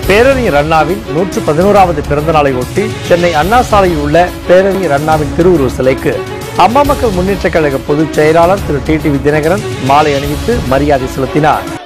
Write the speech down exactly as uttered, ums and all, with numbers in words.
பேரறிஞர் அண்ணாவின் நூற்று பதினோராவது பிறந்த நாளை ஒட்டி சென்னை அண்ணா சாலையில் உள்ள பேரறிஞர் அண்ணாவின் திருவுருவ சிலைக்கு அம்மா மக்கள் முன்னேற்ற கழக பொதுச் செயலாளர் திரு டி டி வி தினகரன் மாலை அணிவித்து மரியாதை செலுத்தினார்.